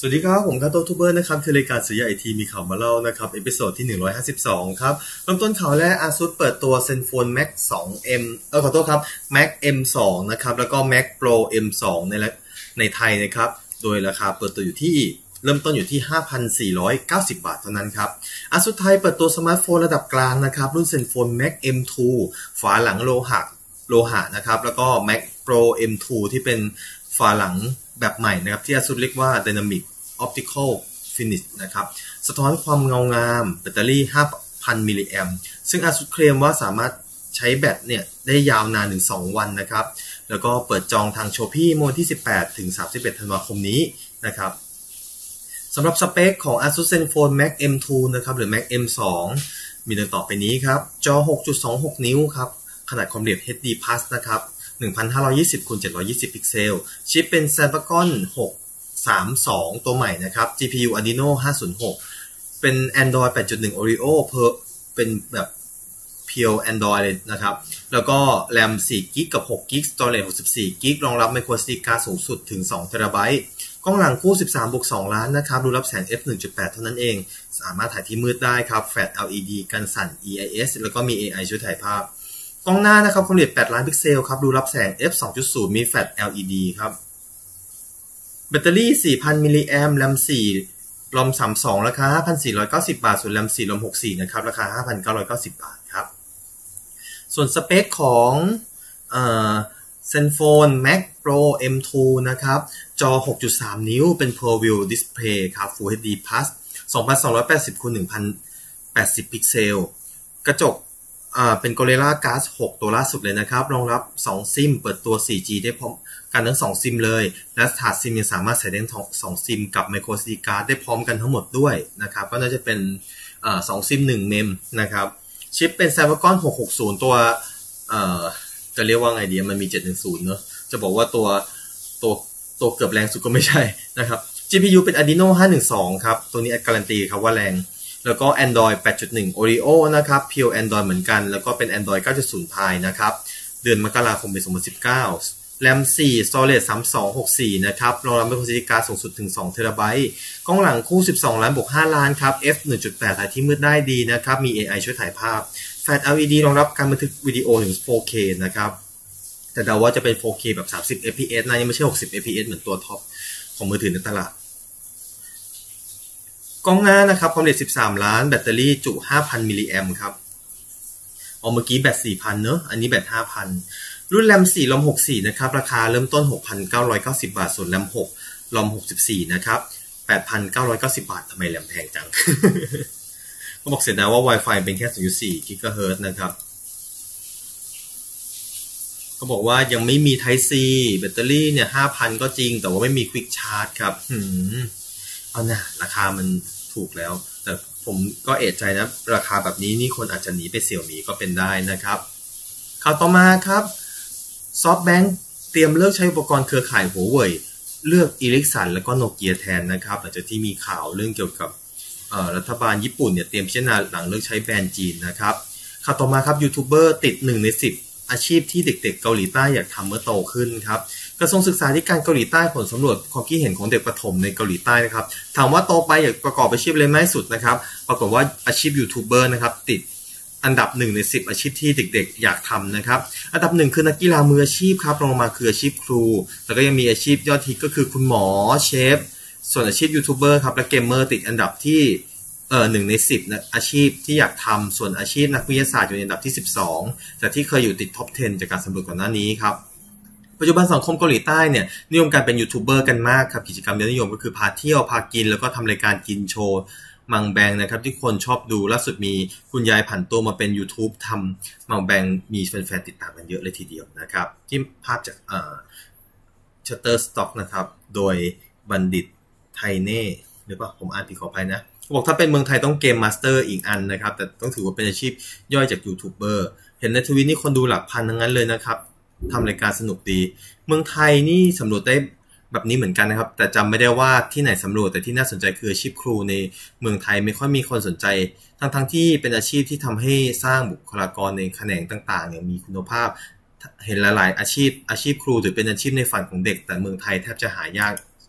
สวัสดีครับผมครับโตทูเบอร์นะครับคือรายการสื่อไอทีมีข่าวมาเล่านะครับเอพิโซดที่152ครับเริ่มต้นข่าวแรก ASUS เปิดตัว ZenFone Max 2M ขอโทษครับ Max M2 นะครับแล้วก็ Max Pro M2 ในไทยนะครับโดยราคาเปิดตัวอยู่ที่เริ่มต้นอยู่ที่ 5,490 บาทเท่านั้นครับASUS ไทยเปิดตัวสมาร์ทโฟนระดับกลางนะครับรุ่น ZenFone Max M2 ฝาหลังโลหะนะครับแล้วก็ Max Pro M2 ที่เป็นฝาหลังแบบใหม่นะครับที่ ASUS เรียกว่า Dynamic Optical Finish นะครับสะท้อนความเงางามแบตเตอรี่ 5,000 มิลลิแอมป์ซึ่ง ASUS เคลมว่าสามารถใช้แบตเนี่ยได้ยาวนานถึง2วันนะครับแล้วก็เปิดจองทาง Shopee เมื่อวันที่18ถึง31ธันวาคมนี้นะครับสำหรับสเปคของ ASUS ZenFone Max M2 นะครับหรือ Max M2 มีดังต่อไปนี้ครับจอ 6.26 นิ้วครับขนาดความละเอียด HD Plus นะครับ1520 x 720 พิกเซลชิปเป็น Snapdragon 632 ตัวใหม่นะครับ GPU Adreno 506 เป็น Android 8.1 Oreo เป็นแบบ Pure Android เลยนะครับแล้วก็ RAM 4 g b กับ6 g b Storage 64 g b รองรับ microSD card สูงสุดถึง2 TB กล้องหลังคู่ 13+2 ล้านนะครับรูรับแสง f 1.8 เท่านั้นเองสามารถถ่ายที่มืดได้ครับ Flash LED กันสั่น EIS แล้วก็มี AI ช่วยถ่ายภาพกล้องหน้านะครับความละเอียด8ล้านพิกเซลครับรูรับแสง f 2.0 มี Flash LED ครับแบตเตอรี่ 4,000 มิลลิแอมป์ RAM 4 ROM 32 ราคา 5,490 บาทส่วน RAM 4 ROM 64 นะครับราคา 5,990 บาทครับส่วนสเปคของZenFone Max Pro M2 นะครับจอ 6.3 นิ้วเป็น Pro View Display ครับ Full HD Plus 2280 x 1080 พิกเซลกระจกเป็น Gorilla Glass 6 ตัวล่าสุดเลยนะครับรองรับ2ซิมเปิดตัว 4G ได้พร้อมกันทั้ง2ซิมเลยและถาดซิมยังสามารถใส่ได้2ซิมกับ microSD card ได้พร้อมกันทั้งหมดด้วยนะครับก็น่าจะเป็น2ซิม1เมมนะครับชิปเป็น Snapdragon 660 ตัวจะเรียกว่าไงดีมันมี710เนอะจะบอกว่าตัวเกือบแรงสุดก็ไม่ใช่นะครับ GPU เป็น Adreno 512 ครับตัวนี้การันตีครับว่าแรงแล้วก็ Android 8.1 Oreo นะครับ Pure Android เหมือนกันแล้วก็เป็น Android 9.0 Pie นะครับเดือนมกราคมปี2019 RAM 4 Storage 3264 นะครับรองรับ microSD card สูงสุดถึง2 TB กล้องหลังคู่12ล้านบวก5ล้านครับ f 1.8 ถ่ายที่มืดได้ดีนะครับมี AI ช่วยถ่ายภาพ Flash LED รองรับการบันทึกวิดีโอถึง 4K นะครับแต่เดาว่าจะเป็น 4K แบบ30 fps นะยังไม่ใช่60 fps เหมือนตัวท็อปของมือถือในตลาดกล้องหน้านะครับความละเอียด13ล้านแบตเตอรี่จุ 5,000 มิลลิแอมป์ครับเมื่อกี้แบต 4,000 เนอะอันนี้แบต 5,000 รุ่น RAM 4 ROM 64 นะครับราคาเริ่มต้น 6,990 บาทส่วน RAM 6 ROM 64 นะครับ 8,990 บาททำไมแรมแพงจัง ก็บอกเสียดายว่า Wi-Fi เป็นแค่ 0.4 GHz นะครับก็บอกว่ายังไม่มี Type C แบตเตอรี่เนี่ย 5,000 ก็จริงแต่ว่าไม่มี Quick Charge ครับเอานะราคามันถูกแล้วแต่ผมก็เอะใจนะราคาแบบนี้นี่คนอาจจะหนีไปเสี่ยวหมีก็เป็นได้นะครับข่าวต่อมาครับ SoftBank เตรียมเลิกใช้อุปกรณ์เครือข่ายหัวเว่ยเลือก Ericsson แล้วก็โนเกียแทนนะครับหลังจากที่มีข่าวเรื่องเกี่ยวกับรัฐบาลญี่ปุ่นเนี่ยเตรียมพิจารณาหลังเลิกใช้แบรนด์จีนนะครับข่าวต่อมาครับยูทูบเบอร์ติด1 ใน 10อาชีพที่เด็กๆเกาหลีใต้อยากทำเมื่อโตขึ้นครับกระทรวงศึกษาธิการเกาหลีใต้ผลสำรวจความคิดเห็นของเด็กประถมในเกาหลีใต้นะครับถามว่าโตไปอยากประกอบอาชีพอะไรมากที่สุดนะครับปรากฏว่าอาชีพยูทูบเบอร์นะครับติดอันดับ1 ใน 10อาชีพที่เด็กๆอยากทำนะครับอันดับ1คือนักกีฬามืออาชีพครับรองมาคืออาชีพครูแล้วก็ยังมีอาชีพยอดฮิตก็คือคุณหมอเชฟส่วนอาชีพยูทูบเบอร์ครับและเกมเมอร์ติดอันดับที่1 ใน 10นะอาชีพที่อยากทำส่วนอาชีพนักวิทยาศาสตร์อยู่ในอันดับที่12แต่ที่เคยอยู่ติดท็อป 10 จากการสำรวจก่อนหน้านี้ครับปัจจุบันสังคมเกาหลีใต้เนี่ยนิยมการเป็นยูทูบเบอร์กันมากครับกิจกรรมยอดนิยมก็คือพาเที่ยวพากินแล้วก็ทำรายการกินโชว์มังแบงนะครับที่คนชอบดูล่าสุดมีคุณยายผันตัวมาเป็น YouTube ทำมังแบงมีแฟนๆติดตามกันเยอะเลยทีเดียวนะครับที่ภาพจากShutterstock นะครับโดยบัณฑิตไทเน่หรือเปล่าผมอ่านผิดขออภัยนะบอกถ้าเป็นเมืองไทยต้องเกมมาสเตอร์อีกอันนะครับแต่ต้องถือว่าเป็นอาชีพย่อยจากยูทูบเบอร์เห็นในทวิตนี่คนดูหลักพันทั้งนั้นเลยนะครับทำรายการสนุกดีเมืองไทยนี่สำรวจได้แบบนี้เหมือนกันนะครับแต่จำไม่ได้ว่าที่ไหนสำรวจแต่ที่น่าสนใจคืออาชีพครูในเมืองไทยไม่ค่อยมีคนสนใจทั้งที่เป็นอาชีพที่ทำให้สร้างบุคลากรในแขนงต่างๆเนี่ยมีคุณภาพเห็นหลายๆอาชีพครูถือเป็นอาชีพในฝันของเด็กแต่เมืองไทยแทบจะหายาก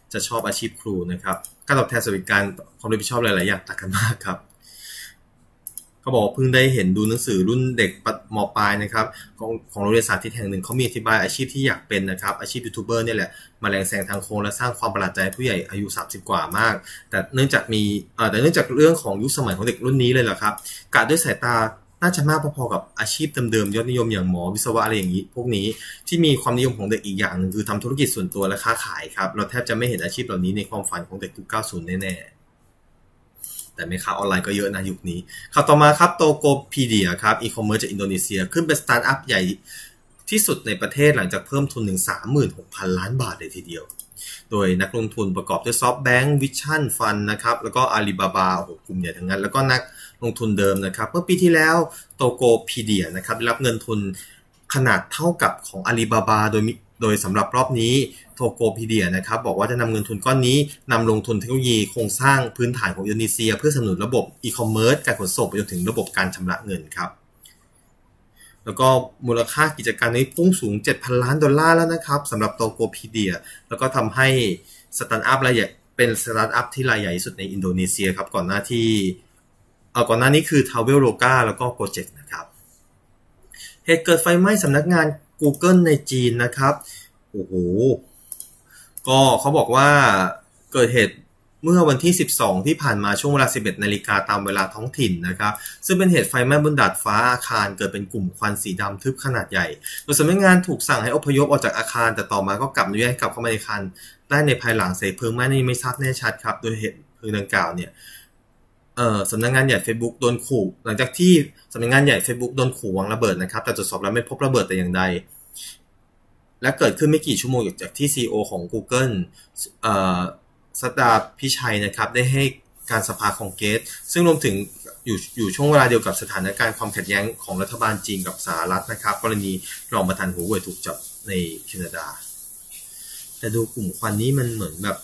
จะชอบอาชีพครูนะครับการตอบแทนสวัสดิการความรับผิดชอบหลายๆอย่างต่างกันมากครับเขาบอกว่าเพิ่งได้เห็นดูหนังสือรุ่นเด็กม.ปลายนะครับของโรงเรียนสาธิตแห่งหนึ่งเขามีอธิบายอาชีพที่อยากเป็นนะครับอาชีพยูทูบเบอร์เนี่ยแหละมาแรงแซงทางโค้งและสร้างความประหลาดใจผู้ใหญ่อายุ30กว่ามากแต่เนื่องจากเรื่องของยุคสมัยของเด็กรุ่นนี้เลยแหละครับกะด้วยสายตาน่าจะมากพอๆกับอาชีพเดิมๆยอดนิยมอย่างหมอวิศวะอะไรอย่างนี้พวกนี้ที่มีความนิยมของเด็กอีกอย่างนึงคือทำธุรกิจส่วนตัวและค้าขายครับเราแทบจะไม่เห็นอาชีพเหล่านี้ในความฝันของเด็กยุค90แน่ๆแต่แม่ค้าออนไลน์ก็เยอะนะยุคนี้ข่าวต่อมาครับโตโกพีเดียครับอีคอมเมิร์ซจากอินโดนีเซียขึ้นเป็นสตาร์ทอัพใหญ่ที่สุดในประเทศหลังจากเพิ่มทุนถึง 36,000 ล้านบาทเลยทีเดียวโดยนักลงทุนประกอบด้วยซอฟต์แบงก์วิชั่นฟันนะครับแล้วก็อาลีบาบาโอ้โหกลุ่มใหญ่ทั้งนั้นแล้วก็นักลงทุนเดิมนะครับเมื่อปีที่แล้วโตโกพีเดียนะครับได้รับเงินทุนขนาดเท่ากับของอาลีบาบาโดยสำหรับรอบนี้โตโกพีเดียนะครับบอกว่าจะนำเงินทุนก้อนนี้นำลงทุนเทคโนโลยีโครงสร้างพื้นฐานของอินโดนีเซียเพื่อสนับสนุนระบบอีคอมเมิร์ซการขนส่งไปจนถึงระบบการชำระเงินครับแล้วก็มูลค่ากิจการนี้พุ่งสูง $7,000 ล้านแล้วนะครับสำหรับโตโกพีเดียแล้วก็ทำให้สตาร์ทอัพรายใหญ่เป็นสตาร์ทอัพที่รายใหญ่ที่สุดในอินโดนีเซียครับก่อนหน้านี้คือ Traveloka แล้วก็ Gojek นะครับเหตุเกิดไฟไหม้สำนักงาน Google ในจีนนะครับโอ้โหก็เขาบอกว่าเกิดเหตุเมื่อวันที่12ที่ผ่านมาช่วงเวลา 11:00 น.ตามเวลาท้องถิ่นนะครับซึ่งเป็นเหตุไฟไหม้บนดาดฟ้าอาคารเกิดเป็นกลุ่มควันสีดำทึบขนาดใหญ่โดยสำนักงานถูกสั่งให้อพยพออกจากอาคารแต่ต่อมาก็กลับอนุญาตกลับเข้ามาในอาคารได้ในภายหลังเสเพลิงไหม้นี้ไม่ทราบแน่ชัดครับโดยเหตุเพลิงดังกล่าวเนี่ยสำนักงานใหญ่ Facebook โดนขู่หลังจากที่สำนักงานใหญ่ Facebook โดนขู่วางระเบิดนะครับแต่ตรวจสอบแล้วไม่พบระเบิดแต่อย่างใดและเกิดขึ้นไม่กี่ชั่วโมงจากที่ CEO ของ Google สัตดาพิชัยนะครับได้ให้การสภาคองเกรสซึ่งรวมถึงอยู่ช่วงเวลาเดียวกับสถานการณ์ความขัดแย้งของรัฐบาลจีนกับสหรัฐนะครับกรณีรองประธานหัวเว่ยถูกจับในแคนาดาแต่ดูกลุ่มควันนี้มันเหมือนแบบ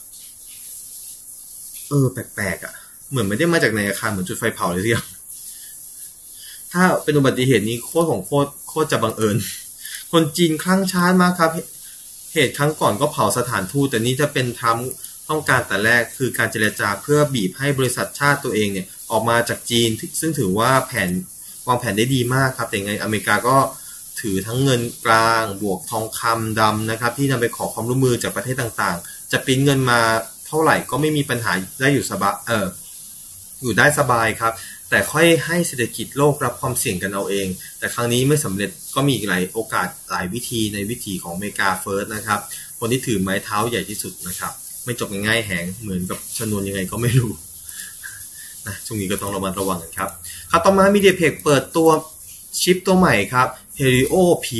แปลกๆอ่ะเหมือนไม่ได้มาจากในอาคารเหมือนจุดไฟเผาเลยทีเดียวถ้าเป็นอุบัติเหตุนี้โคตรจะบังเอิญคนจีนคลั่งช้ามากครับเหตุครั้งก่อนก็เผาสถานทูตแต่นี้จะเป็นทรัมป์ต้องการแต่แรกคือการเจรจาเพื่อบีบให้บริษัทชาติตัวเองเนี่ยออกมาจากจีนซึ่งถือว่าวางแผนได้ดีมากครับแต่ยังไงอเมริกาก็ถือทั้งเงินกลางบวกทองคำดำนะครับที่นำไปขอความร่วมมือจากประเทศต่างๆจะปริ้นเงินมาเท่าไหร่ก็ไม่มีปัญหาได้อยู่ได้สบายครับแต่ค่อยให้เศรษฐกิจโลกรับความเสี่ยงกันเอาเองแต่ครั้งนี้ไม่สำเร็จก็มีอีกหลายโอกาสหลายวิธีในวิถีของอเมริกาเฟิร์สนะครับคนที่ถือไม้เท้าใหญ่ที่สุดนะครับไม่จบง่ายๆแหงเหมือนกับชนวนยังไงก็ไม่รู้นะช่วงนี้ก็ต้องระมัดระวังกันครับต่อมา MediaTek เปิดตัวชิปตัวใหม่ครับ Helio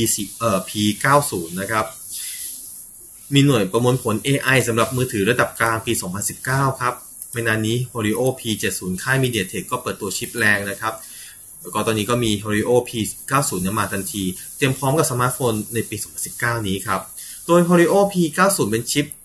P90 นะครับมีหน่วยประมวลผล AI สำหรับมือถือระดับกลางปี 2019 ครับไม่นานนี้ Helio P70 ค่าย MediaTek ก็เปิดตัวชิปแรงนะครับแล้วก็ตอนนี้ก็มี Helio P90 มาทันทีเตรียมพร้อมกับสมาร์ทโฟนในปี 2019 นี้ครับโดย Helio P90 เป็นชิป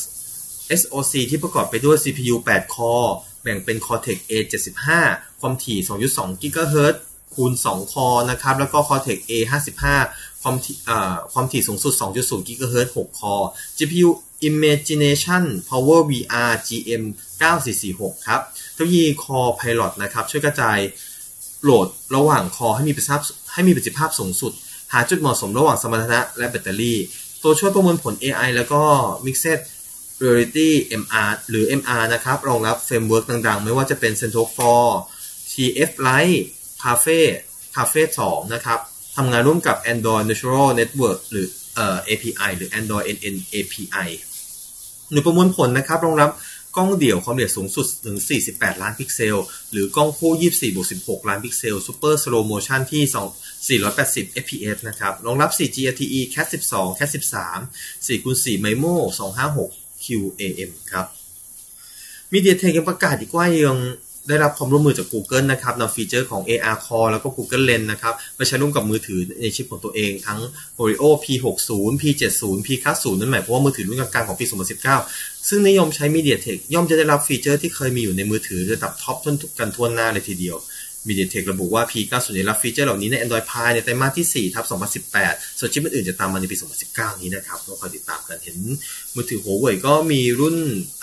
SoC ที่ประกอบไปด้วย CPU 8 คอร์แบ่งเป็น Cortex A75 ความถี่ 2.2 GHz คูณ 2 คอร์นะครับแล้วก็ Cortex A55 ความถี่สูงสุด 2.0 GHz 6 คอร์ GPU Imagination Power VR GM 9446ครับเทคโนโลยี Core Pilot นะครับช่วยกระจายโหลดระหว่างคอให้มีประสิทธิภาพสูงสุดหาจุดเหมาะสมระหว่างสมรรถนะและแบตเตอรี่ตัวช่วยประมวลผล AI แล้วก็ Mixed Reality MR หรือ MR นะครับรองรับเฟรมเวิร์กดังๆไม่ว่าจะเป็น Central 4 TF Lite Cafe 2 นะครับทำงานร่วมกับ Android Neural Network หรือAPI หรือ Android NN API หน่วยประมวลผลนะครับรองรับกล้องเดี่ยวความละเอียดสูงสุดถึง48 ล้านพิกเซลหรือกล้องคู่ 24/16 ล้านพิกเซล Super Slow Motion ที่480 fps นะครับรองรับ 4G LTE Cat 12 Cat 13 4x4 MIMO 256 QAM ครับ MediaTek ยังประกาศอีกว่ายังได้รับความร่วมมือจาก Google นะครับนำฟีเจอร์ของ AR Core แล้วก็ Google Lens นะครับมาใช้ร่วมกับมือถือในชิปของตัวเองทั้ง Helio P60 P70 P90 นั่นหมายความว่ามือถือรุ่นกลางๆของปี 2019 ซึ่งนิยมใช้ MediaTek ย่อมจะได้รับฟีเจอร์ที่เคยมีอยู่ในมือถือระดับท็อปกันทั่วหน้าเลยทีเดียว MediaTek ระบุว่า P90 จะรับฟีเจอร์เหล่านี้ใน Android Pie ในไตรมาสที่4/2018ส่วนชิปอื่นๆจะตามมาในปี2019นี้นะครับก็คอยติดตามกันเห็นมือถือ Huawei ก็มีรุ่น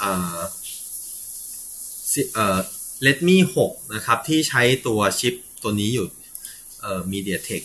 Redmi 6นะครับที่ใช้ตัวชิปตัวนี้อยู่MediaTek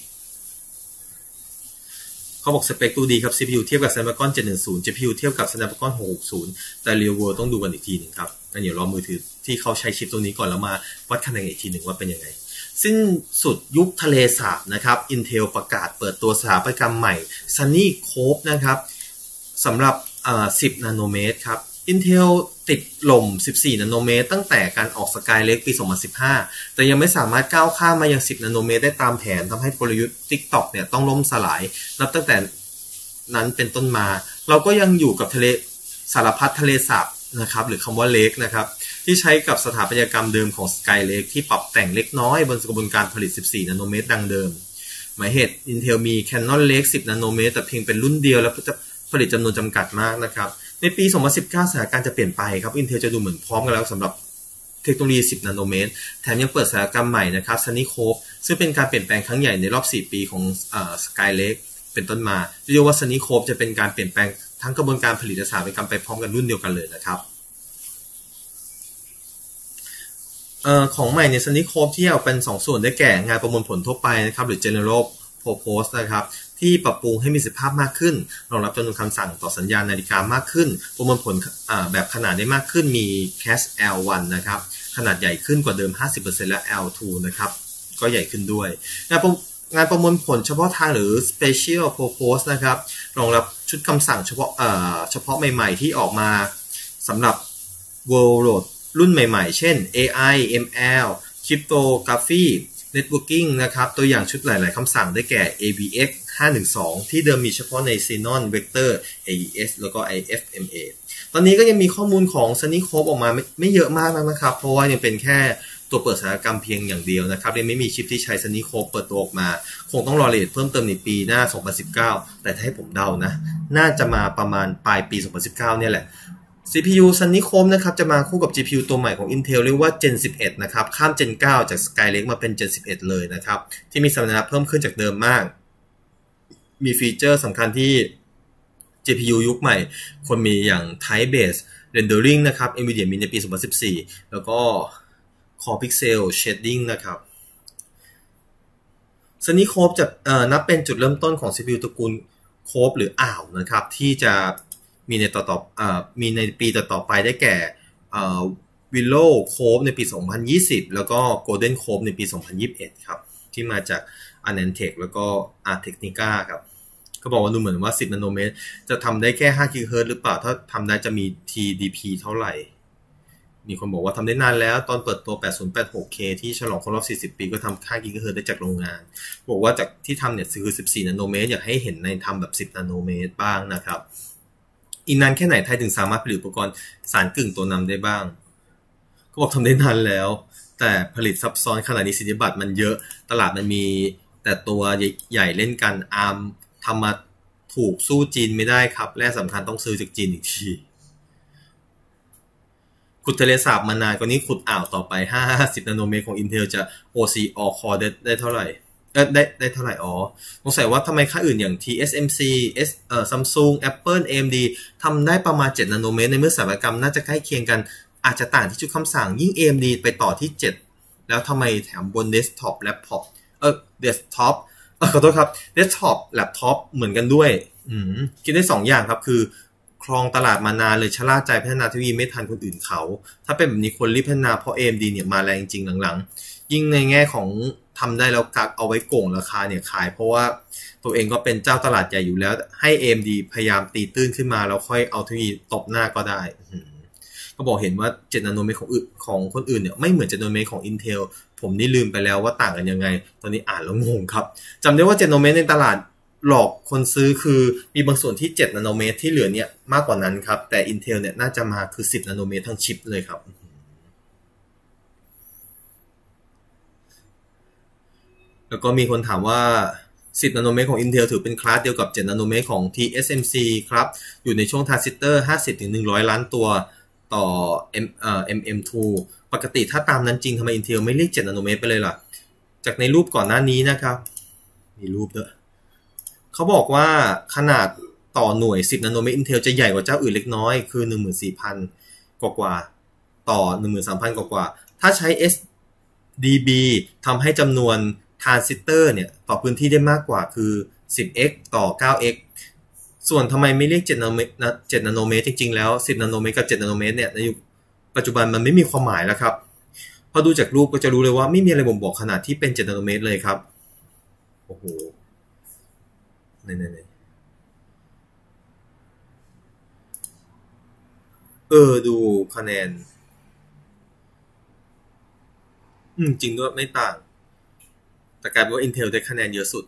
เขาบอกสเปคดูดีครับ CPU เทียบกับ Snapdragon 710 GPU เทียบกับ Snapdragon 660แต่ Real World ต้องดูกันอีกทีหนึ่งครับงั้นเดี๋ยวรอมือถือที่เขาใช้ชิปตัวนี้ก่อนแล้วมาวัดคะแนนอีกทีหนึ่งว่าเป็นยังไงสิ้นสุดยุคทะเลสาบนะครับ Intel ประกาศเปิดตัวสถาปัตยกรรมใหม่ Sunny Cove นะครับสำหรับ10 นาโนเมตรครับ Intel ติดหล่ม14 นาโนเมตรตั้งแต่การออก Skylake ปี 2015แต่ยังไม่สามารถก้าวข้ามมายัง10 นาโนเมตรได้ตามแผนทำให้กลยุทธ์ TikTok เนี่ยต้องล่มสลายนับตั้งแต่นั้นเป็นต้นมาเราก็ยังอยู่กับทะเลสารพัดทะเลสาบนะครับหรือคำว่าเลกนะครับที่ใช้กับสถาปัตยกรรมเดิมของ Skylake ที่ปรับแต่งเล็กน้อยบนกระบวนการผลิต14 นาโนเมตรดังเดิมหมายเหตุ Intel มี Cannon Lake 10 นาโนเมตรแต่เพียงเป็นรุ่นเดียวและผลิตจำนวนจำกัดมากนะครับในปี 2019 สถานการณ์จะเปลี่ยนไปครับ Intel จะดูเหมือนพร้อมกันแล้วสำหรับเทคโนโลยี 10 นาโนเมตรแถมยังเปิดสถาปัตยกรรมใหม่นะครับ Sunny Cove ซึ่งเป็นการเปลี่ยนแปลงครั้งใหญ่ในรอบ 4 ปีของSkylake เป็นต้นมาเรียกว่า Sunny Cove จะเป็นการเปลี่ยนแปลงทั้งกระบวนการผลิตและสถาปัตยกรรมไปพร้อมกันรุ่นเดียวกันเลยนะครับของใหม่ใน Sunny Cove ที่เอาเป็น2ส่วนได้แก่งานประมวลผลทั่วไปนะครับหรือ General Purpose นะครับที่ปรับปรุงให้มีประสิทธิภาพมากขึ้นรองรับจำนวนคำสั่งต่อสัญญาณนาฬิกามากขึ้นประมวลผลแบบขนาดได้มากขึ้นมี Cache L1 นะครับขนาดใหญ่ขึ้นกว่าเดิม 50% และ L2 นะครับก็ใหญ่ขึ้นด้วยงานประมวลผลเฉพาะทางหรือ Special Purpose นะครับรองรับชุดคำสั่งเฉพาะใหม่ๆที่ออกมาสำหรับ Workload รุ่นใหม่ๆเช่น AI ML Cryptography Networking นะครับตัวอย่างชุดหลายๆคำสั่งได้แก่ AVX 512ที่เดิมมีเฉพาะใน Xenon Vector AES แล้วก็ IFMA ตอนนี้ก็ยังมีข้อมูลของ Sunny Cove ออกมาไม่เยอะมากนะครับเพราะว่ายังเป็นแค่ตัวเปิดสถาปัตยกรรมเพียงอย่างเดียวนะครับยังไม่มีชิปที่ใช้ Sunny Cove เปิดตัวออกมาคงต้องรอรายละเอียดเพิ่มเติมในปีหน้า2019แต่ถ้าให้ผมเดานะน่าจะมาประมาณปลายปี2019เนี่ยแหละCPU Sunny Cove นะครับจะมาคู่กับ GPU ตัวใหม่ของ Intel เรียกว่า Gen 11นะครับข้าม Gen 9 จาก Skylake มาเป็น Gen 11 เลยนะครับที่มีสมรรถนะเพิ่มขึ้นจากเดิมมากมีฟีเจอร์สำคัญที่ GPU ยุคใหม่ควรมีอย่าง Time Based Rendering นะครับ NVIDIA มีในปี 2014 แล้วก็ Core Pixel Shading นะครับ Sunny Cove จะนับเป็นจุดเริ่มต้นของ CPU ตระกูล Cove หรืออ่าวนะครับที่จะมีมีในปีต่อๆไปได้แก่Willow Cove ในปี 2020 แล้วก็ Golden Cove ในปี 2021 ครับที่มาจาก Anantech แล้วก็ Artecnica ครับก็บอกว่าดูเหมือนว่า10 นาโนเมตรจะทำได้แค่5 GHz หรือเปล่าถ้าทำได้จะมี TDP เท่าไหร่มีคนบอกว่าทำได้นานแล้วตอนเปิดตัว 8086K ที่ฉลองครบรอบ40 ปีก็ทำ5 GHz ได้จากโรงงานบอกว่าจากที่ทำเนี่ยคือ14 นาโนเมตรอยากให้เห็นในทำแบบ10 นาโนเมตรบ้างนะครับอีกนานแค่ไหนไทยถึงสามารถผลิตอุปกรณ์สารกึ่งตัวนำได้บ้างก็บอกทำได้นานแล้วแต่ผลิตซับซ้อนขนาดนี้สิทธิบัตรมันเยอะตลาดมันมีแต่ตัวใหญ่เล่นกันอาร์มทำมาถูกสู้จีนไม่ได้ครับและสำคัญต้องซื้อจากจีนอีกทีขุดทะเลสาบมานานกว่านี้ขุดอ่าวต่อไป50 นาโนเมตรของ Intel จะ OC All Core ได้เท่าไหร่ได้เท่าไหร่สงสัยว่าทำไมค่าอื่นอย่าง TSMC Samsung Apple AMD ทำได้ประมาณ7 นาโนเมตรในเมื่อสถาปัตยกรรมน่าจะใกล้เคียงกันอาจจะต่างที่ชุดคำสั่งยิ่ง AMD ไปต่อที่7แล้วทำไมแถมบน desktop laptop desktop ขอโทษครับ desktop laptop เหมือนกันด้วยคิดได้2อย่างครับคือครองตลาดมานานเลยชะล่าใจพัฒนาเทคโนโลยีไม่ทันคนอื่นเขาถ้าเป็นแบบนี้คนรีบพัฒนาเพราะ AMD เนี่ยมาแรงจริงหลังๆยิ่งในแง่ของทำได้แล้วกักเอาไว้โกงราคาเนี่ยขายเพราะว่าตัวเองก็เป็นเจ้าตลาดใหญ่อยู่แล้วให้ AMD พยายามตีตื้นขึ้นมาแล้วค่อยเอาเทคโนโลยีตบหน้าก็ได้ก็บอกเห็นว่า7 นาโนเมตรของคนอื่นเนี่ยไม่เหมือน7 นาโนเมตรของ Intel ผมนี่ลืมไปแล้วว่าต่างกันยังไงตอนนี้อ่านแล้วงงครับจำได้ว่า7 นาโนเมตรในตลาดหลอกคนซื้อคือมีบางส่วนที่7 นาโนเมตรที่เหลือเนี่ยมากกว่านั้นครับแต่ Intel เนี่ยน่าจะมาคือ10 นาโนเมตรทั้งชิปเลยครับแล้วก็มีคนถามว่า10 นาโนเมตรของ Intel ถือเป็นคลาสเดียวกับ7 นาโนเมตรของ TSMC ครับอยู่ในช่วงทรานซิสเตอร์ 50-100 ล้านตัวต่อMM2 ปกติถ้าตามนั้นจริงทำไม Intel ไม่เรียก7 นาโนเมตรไปเลยล่ะจากในรูปก่อนหน้านี้นะครับมีรูปด้วยเขาบอกว่าขนาดต่อหน่วย10นาโนเมตร Intel จะใหญ่กว่าเจ้าอื่นเล็กน้อยคือ 14,000 กว่าต่อ 13,000 กว่าถ้าใช้ SDB ทำให้จำนวนทรานซิสเตอร์เนี่ยต่อพื้นที่ได้มากกว่าคือ 10x ต่อ 9x ส่วนทำไมไม่เรียก7นาโนเมตรนะ7นาโนเมตรจริงๆแล้ว10นาโนเมตรกับ7นาโนเมตรเนี่ยในยุคปัจจุบันมันไม่มีความหมายแล้วครับพอดูจากรูปก็จะรู้เลยว่าไม่มีอะไรบ่งบอกขนาดที่เป็น7นาโนเมตรเลยครับโอ้โหไหนดูคะแนนจริงด้วยไม่ต่างแต่กลายเป็นว่า Intel ได้คะแนนเยอะสุด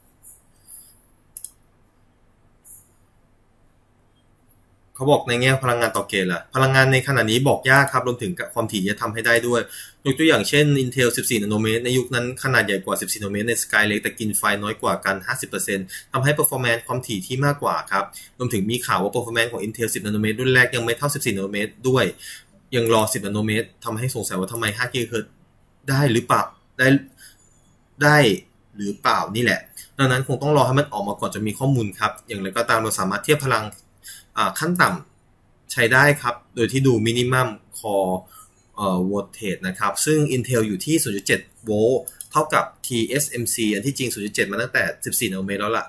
เขาบอกในแง่พลังงานต่อเกตล่ะพลังงานในขณะนี้บอกยากครับรวมถึงความถี่จะทำให้ได้ด้วยยกตัวอย่างเช่น Intel 14 นาโนเมตรในยุคนั้นขนาดใหญ่กว่า 14 นาโนเมตรใน Skylake แต่กินไฟน้อยกว่ากัน 50% ทำให้ performance ความถี่ที่มากกว่าครับรวมถึงมีข่าวว่า performance ของ Intel 10 นาโนเมตรรุ่นแรกยังไม่เท่า 14 นาโนเมตรด้วยยังรอ 10 นาโนเมตรทำให้สงสัยว่าทำไม 5 GHz ได้หรือเปล่าได้หรือเปล่านี่แหละดังนั้นคงต้องรอให้มันออกมาก่อนจะมีข้อมูลครับอย่างไรก็ตามเราสามารถเทียบพลังขั้นต่ำใช้ได้ครับโดยที่ดู minimum core voltage นะครับซึ่ง Intel อยู่ที่ 0.7 โวลต์เท่ากับ TSMC อันที่จริง 0.7 มาตั้งแต่ 14 นาโนเมตรแล้วล่ะ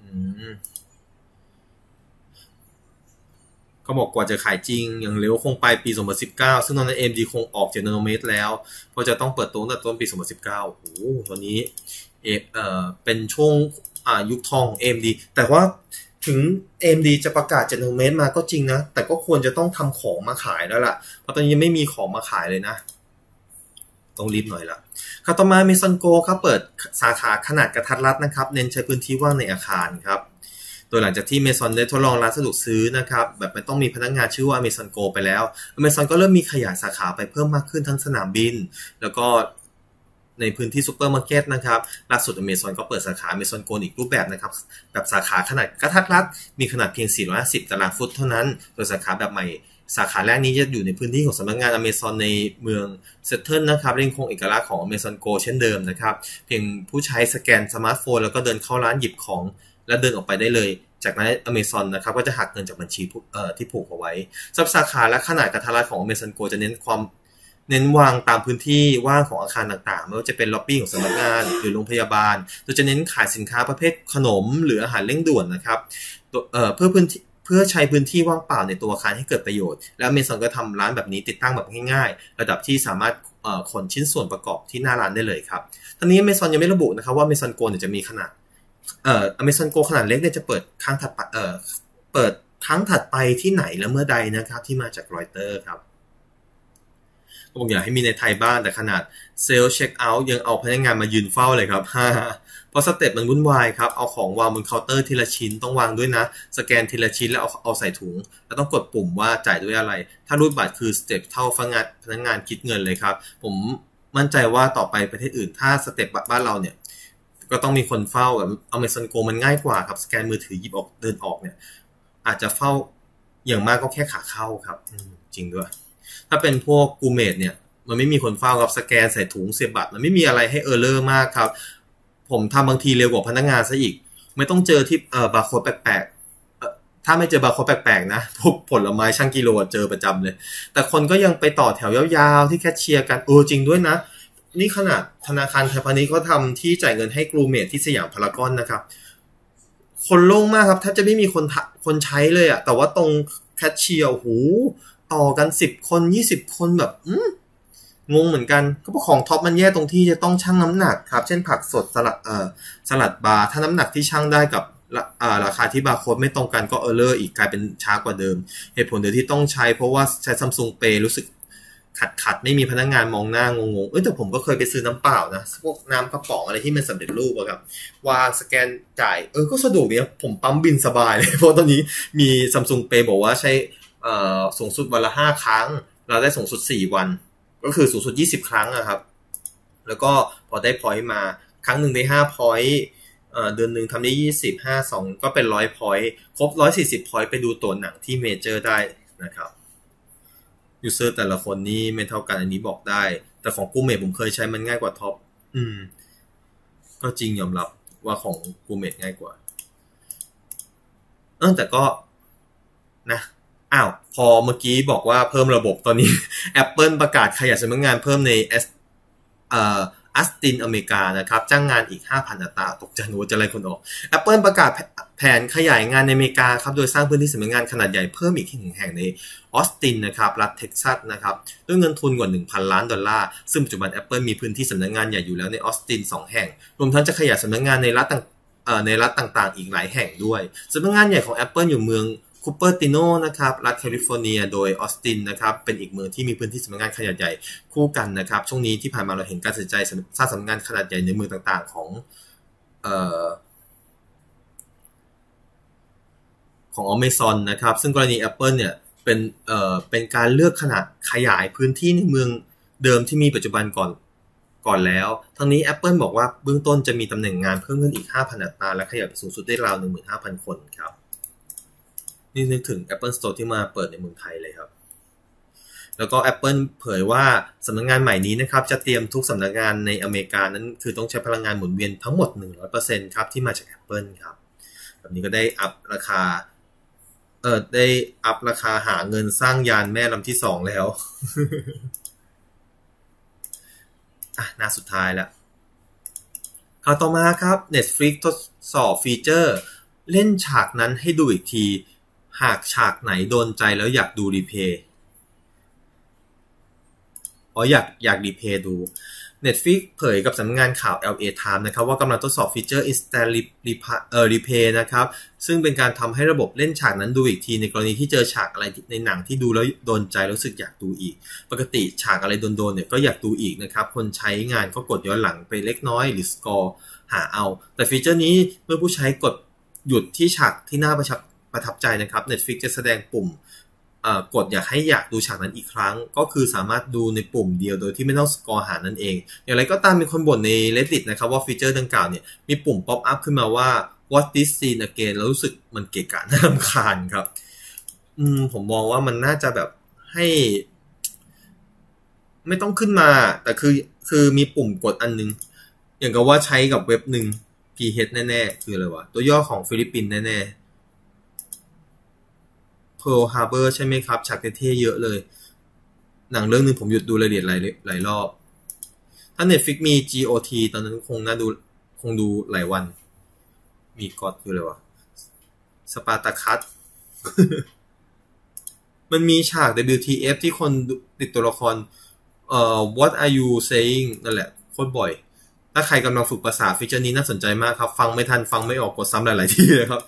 ก็บอกกว่าจะขายจริงอย่างเร็วคงไปปี 2019 ซึ่งตอนนั้น AMD คงออก7นาโนเมตรแล้วเพราะจะต้องเปิดตัวตั้งแต่ต้นปี 2019 โอ้โหตอนนี้เป็นช่วงยุคทอง AMD แต่ว่าถึง AMD จะประกาศ7นาโนเมตรมาก็จริงนะแต่ก็ควรจะต้องทำของมาขายแล้วล่ะเพราะตอนนี้ยังไม่มีของมาขายเลยนะต้องรีบหน่อยละครับต่อมา Amazon Go ครับเปิดสาขาขนาดกระทัดรัดนะครับเน้นใช้พื้นที่ว่างในอาคารครับโดยหลังจากที่ Amazon ได้ทดลองร้านสะดวกซื้อนะครับแบบไม่ต้องมีพนักงานชื่อว่า Amazon Go ไปแล้ว Amazon ก็เริ่มมีขยายสาขาไปเพิ่มมากขึ้นทั้งสนามบินแล้วก็ในพื้นที่ซูเปอร์มาร์เก็ตนะครับล่าสุด Amazon ก็เปิดสาขา Amazon Go อีกรูปแบบนะครับแบบสาขาขนาดกระทัดรัดมีขนาดเพียง450ตารางฟุตเท่านั้นโดยสาขาแบบใหม่สาขาแรกนี้จะอยู่ในพื้นที่ของสำนักงาน Amazon ในเมืองเซตเทิลนะครับยังคงเอกลักษณ์ของ Amazon Go เช่นเดิมนะครับเพียงผู้ใช้สแกนสมาร์ทโฟนแล้วก็เดินเข้าร้านหยิบของและเดินออกไปได้เลยจากนั้น Amazon นะครับก็จะหักเงินจากบัญชีที่ผูกเอาไว้สำหรับสาขาและขนาดกระทัดรัดของ Amazon Go จะเน้นวางตามพื้นที่ว่างของอาคารต่างๆไม่ว่าจะเป็นล็อบบี้ของสำนักงานหรือโรงพยาบาลโดยจะเน้นขายสินค้าประเภทขนมหรืออาหารเร่งด่วนนะครับเพื่อใช้พื้นที่ว่างเปล่าในตัวอาคารให้เกิดประโยชน์และ Amazon ก็ทำร้านแบบนี้ติดตั้งแบบง่ายๆระดับที่สามารถขนชิ้นส่วนประกอบที่หน้าร้านได้เลยครับทั้งนี้ Amazon ยังไม่ระบุนะครับว่า Amazon Go จะมีขนาดAmazon Go ขนาดเล็กเนี่ยจะเปิดครั้งถัดไปที่ไหนและเมื่อใดนะครับที่มาจากรอยเตอร์ครับก็บอกอยากให้มีในไทยบ้างแต่ขนาดเซลล์เช็คเอาท์ยังเอาพนักงานมายืนเฝ้าเลยครับเพราะสเต็ปมันวุ่นวายครับเอาของวางบนเคาน์เตอร์ทีละชิ้นต้องวางด้วยนะสแกนทีละชิ้นแล้วเอาใส่ถุงแล้วต้องกดปุ่มว่าจ่ายด้วยอะไรถ้ารูดบัตรคือสเต็ปเท่าพนักงานคิดเงินเลยครับผมมั่นใจว่าต่อไปประเทศอื่นถ้าสเต็ปบ้านเราเนี่ยก็ต้องมีคนเฝ้าแบบ Amazon Go มันง่ายกว่าครับสแกนมือถือหยิบออกเดินออกเนี่ยอาจจะเฝ้าอย่างมากก็แค่ขาเข้าครับจริงด้วยถ้าเป็นพวกกูเมดเนี่ยมันไม่มีคนเฝ้าครับสแกนใส่ถุงเสียบบัตรมันไม่มีอะไรให้เออร์เลอร์มากครับผมทำบางทีเร็วกว่าพนักงานซะอีกไม่ต้องเจอที่บาร์โค้ดแปลกๆถ้าไม่เจอบาร์โค้ดแปลกๆนะพวกผลไม้ช่างกิโลเจอประจำเลยแต่คนก็ยังไปต่อแถวยาวๆที่แคชเชียร์กันจริงด้วยนะนี่ขนาดธนาคารไทยพาณิชย์เขาทำที่จ่ายเงินให้กรูเมดที่สยามพารากอนนะครับคนโล่งมากครับแทบจะไม่มีคนใช้เลยอะแต่ว่าตรงแคชเชียร์ต่อกัน10 คน20 คนแบบงงเหมือนกันก็เพราะของท็อปมันแย่ตรงที่จะต้องชั่งน้ำหนักครับเช่นผักสดสลัดบาร์ถ้าน้ำหนักที่ชั่งได้กับราคาที่บาร์โค้ดไม่ตรงกันก็เออร์เลอร์อีกกลายเป็นช้ากว่าเดิมเหตุผลเดียวที่ต้องใช้เพราะว่าใช้ Samsung Pay รู้สึกขัดไม่มีพนักงานมองหน้างงแต่ผมก็เคยไปซื้อน้ำเปล่านะพวกน้ำกระป๋องอะไรที่มันสำเร็จรูปอะครับวางสแกนจ่ายก็สะดวกดีนะผมปั๊มบินสบายเลยเพราะตอนนี้มี Samsung Pay บอกว่าใช้สูงสุดวันละ5 ครั้งเราได้สูงสุด4 วันก็คือสูงสุด20 ครั้งอะครับแล้วก็พอได้พอยต์มาครั้งหนึ่งได้5 พอยต์เดือนหนึ่งทำได้20 52ก็เป็น100 พอยต์ครบ140 พอยต์ไปดูตัวหนังที่เมเจอร์ได้นะครับยูเซอร์แต่ละคนนี่ไม่เท่ากันอันนี้บอกได้แต่ของกูเมทผมเคยใช้มันง่ายกว่าท็อปก็จริงยอมรับว่าของกูเมดง่ายกว่าแต่ก็นะพอเมื่อกี้บอกว่าเพิ่มระบบตอนนี้ Apple ประกาศขยายสำนักงานเพิ่มในอัสตินอเมริกานะครับจ้างงานอีก 5,000 อัตราตกใจนึกว่าจะไล่คนออก Apple ประกาศแผนขยายงานในอเมริกาครับโดยสร้างพื้นที่สำนักงานขนาดใหญ่เพิ่มอีก1แห่งในออสตินนะครับรัฐเท็กซัสนะครับด้วยเงินทุนกว่า $1,000 ล้านซึ่งปัจจุบัน Apple มีพื้นที่สำนักงานใหญ่อยู่แล้วในออสติน2แห่งรวมทั้งจะขยายสำนักงานในรัฐต่างๆอีกหลายแห่งด้วยสำนักงานใหญ่ของ Apple อยู่เมืองคูเปอร์ติโนนะครับรัฐแคลิฟอร์เนียโดยออสตินนะครับเป็นอีกเมืองที่มีพื้นที่สำนักงานขนาดใหญ่คู่กันนะครับช่วงนี้ที่ผ่านมาเราเห็นการตัดสินใจสร้างสำนักงานขนาดใหญ่ในเมืองต่างๆของ Amazon นะครับซึ่งกรณี Apple เนี่ยเป็นการเลือกขยายพื้นที่ในเมืองเดิมที่มีปัจจุบันก่อนแล้วทั้งนี้ Apple บอกว่าเบื้องต้นจะมีตำแหน่งงานเพิ่มขึ้นอีก 5,000 อัตราและขยายไปสูงสุดได้ราว 15,000 คนครับนี่นึกถึง Apple Store ที่มาเปิดในเมืองไทยเลยครับแล้วก็ Apple เผยว่าสำนักงานใหม่นี้นะครับจะเตรียมทุกสำนักงานในอเมริกานั้นคือต้องใช้พลังงานหมุนเวียนทั้งหมด 100% ครับที่มาจาก Apple ครับแบบนี้ก็ได้อัพราคาหาเงินสร้างยานแม่ลำที่2แล้ว หน้าสุดท้ายแล้วข่าวต่อมาครับ Netflix ทดสอบฟีเจอร์เล่นฉากนั้นให้ดูอีกทีหากฉากไหนโดนใจแล้วอยากดูรีเพย์อยากรีเพย์ดู Netflix เผยกับสำนักงานข่าว LA Times นะครับว่ากำลังทดสอบฟีเจอร์ Instant Replay นะครับซึ่งเป็นการทำให้ระบบเล่นฉากนั้นดูอีกทีในกรณีที่เจอฉากอะไรในหนังที่ดูแล้วโดนใจรู้สึกอยากดูอีกปกติฉากอะไรโดนๆเนี่ยก็อยากดูอีกนะครับคนใช้งานก็กดย้อนหลังไปเล็กน้อยหรือสกอร์หาเอาแต่ฟีเจอร์นี้เมื่อผู้ใช้กดหยุดที่ฉากที่น่าประทับใจนะครับ Netflix จะแสดงปุ่มกดอยากดูฉากนั้นอีกครั้งก็คือสามารถดูในปุ่มเดียวโดยที่ไม่ต้องสกอร์หานั่นเองอย่างไรก็ตามมีคนบ่นใน Reddit นะครับว่าฟีเจอร์ดังกล่าวเนี่ยมีปุ่มป๊อปอัพขึ้นมาว่า Watch this scene again แล้วรู้สึกมันเกะกะน่ารำคาญครับผมมองว่ามันน่าจะแบบให้ไม่ต้องขึ้นมาแต่คือมีปุ่มกดอันนึงอย่างกับว่าใช้กับเว็บหนึ่ง PH แน่ๆคืออะไรวะตัวย่อของฟิลิปปินส์แน่ๆPearl Harbor ใช่ไหมครับฉากเท่ๆเยอะเลยหนังเรื่องนึงผมหยุดดูรายละเอียดหลายรอบถ้า Netflix มี GOT ตอนนั้นคงดูหลายวันมีกอดคืออะไรวะสปาร์ตาคัส มันมีฉาก WTF ที่คนติดตัวละครWhat are you saying นั่นแหละโคตรบ่อยถ้าใครกำลังฝึกภาษาฟีเจอร์นี้น่าสนใจมากครับฟังไม่ทันฟังไม่ออกกดซ้ำหลายๆที่เลยครับ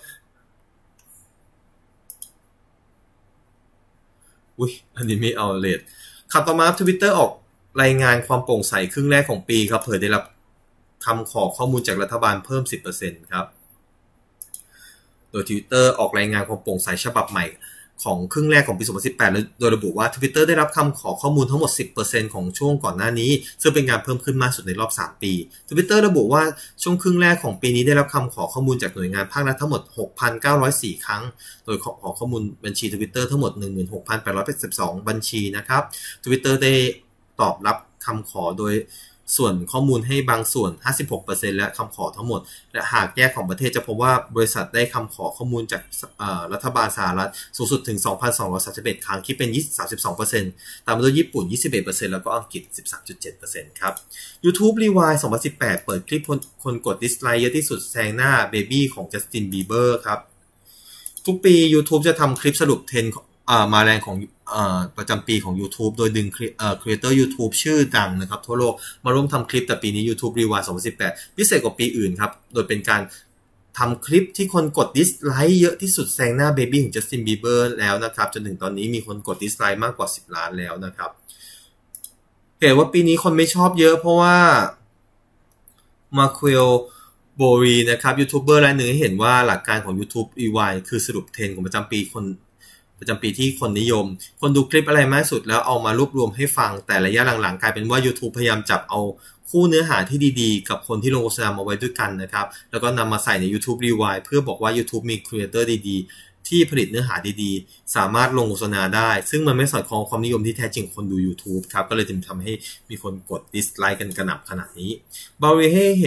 อันนี้ไม่เอาเลยข่าวต่อมา Twitter ออกรายงานความโปร่งใสครึ่งแรกของปีครับเผยได้รับคำขอข้อมูลจากรัฐบาลเพิ่ม 10% ครับโดย Twitter ออกรายงานความโปร่งใสฉบับใหม่ของครึ่งแรกของปี 2018 โดยระบุว่า Twitter ได้รับคำขอข้อมูลทั้งหมด 10% ของช่วงก่อนหน้านี้ซึ่งเป็นการเพิ่มขึ้นมากสุดในรอบ3 ปี Twitter ระบุว่าช่วงครึ่งแรกของปีนี้ได้รับคำขอข้อมูลจากหน่วยงานภาครัฐทั้งหมด 6,904 ครั้งโดยขอข้อมูลบัญชี Twitter ทั้งหมด 16,882 บัญชีนะครับ Twitter ได้ตอบรับคำขอโดยส่วนข้อมูลให้บางส่วน 56% และคำขอทั้งหมดและหากแยกของประเทศจะพบว่าบริษัทได้คำขอข้อมูลจากรัฐบาลสหรัฐสูงสุดถึง 2,231 ครั้งคิดเป็น 32% ตามมาด้วยญี่ปุ่น 21% แล้วก็อังกฤษ 13.7% ครับ YouTube Rewind 2018 เปิดคลิปคนกดดิสไลค์เยอะที่สุดแซงหน้า Baby ของ Justin Bieber ครับทุกปี YouTube จะทำคลิปสรุปเทรนด์มาแรงของประจำปีของ YouTube โดยดึงCreator YouTube ชื่อดังนะครับทั่วโลกมาร่วมทำคลิปแต่ปีนี้ YouTube Rewind 2018 พิเศษกว่าปีอื่นครับโดยเป็นการทำคลิปที่คนกดดิสไลค์เยอะที่สุดแซงหน้า Baby ของ Justin Bieber แล้วนะครับจนถึงตอนนี้มีคนกดดิสไลค์มากกว่า10 ล้านแล้วนะครับเห็นว่าปีนี้คนไม่ชอบเยอะเพราะว่ามาค e ลโบรีนะครับยูทูบเบอร์รายหนึ่งให้เห็นว่าหลักการของ YouTube Rewind คือสรุปเทรนด์ของประจำปีที่คนนิยมคนดูคลิปอะไรมากสุดแล้วเอามารวบรวมให้ฟังแต่ระยะหลังๆกลายเป็นว่า YouTube พยายามจับเอาคู่เนื้อหาที่ดีๆกับคนที่ลงโฆษณามาไว้ด้วยกันนะครับแล้วก็นำมาใส่ใน YouTube Rewind เพื่อบอกว่า YouTube มีครีเอเตอร์ดีๆที่ผลิตเนื้อหาดีๆสามารถลงโฆษณาได้ซึ่งมันไม่สอดคล้องความนิยมที่แท้จริงคนดู YouTube ครับก็เลยทำให้มีคนกดดิสไลค์กันกระหน่ำขนาดนี้บารีให้เห็น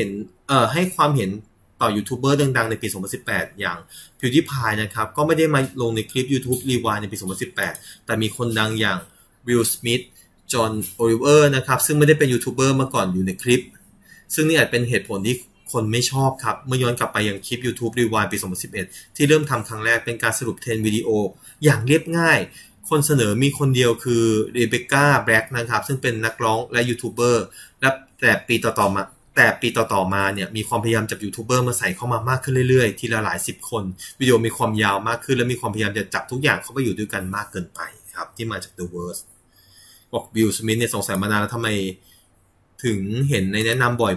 ให้ความเห็นต่อยูทูบเบอร์ดังๆในปี 2018 อย่าง PewDiePie นะครับก็ไม่ได้มาลงในคลิป YouTube Rewind ในปี 2018 แต่มีคนดังอย่าง Will Smith จอห์น โอลิเวอร์นะครับซึ่งไม่ได้เป็นยูทูบเบอร์มาก่อนอยู่ในคลิปซึ่งนี่อาจเป็นเหตุผลที่คนไม่ชอบครับเมื่อย้อนกลับไปยังคลิป YouTube Rewind ปี 2011 ที่เริ่มทำครั้งแรกเป็นการสรุปเทรนด์วิดีโออย่างเรียบง่ายคนเสนอมีคนเดียวคือ Rebecca Black นะครับซึ่งเป็นนักร้องและยูทูบเบอร์และแต่ปีต่อมาเนี่ยมีความพยายามจับยูทูบเบอร์มาใส่เข้ามามากขึ้นเรื่อยๆทีละหลาย10คนวิดีโอมีความยาวมากขึ้นและมีความพยายามจะจับทุกอย่างเข้าไปอยู่ด้วยกันมากเกินไปครับที่มาจาก The Verse บอกบิล สมิธเนี่ยสงสัยมานานแล้วทำไมถึงเห็นในแนะนำบ่อย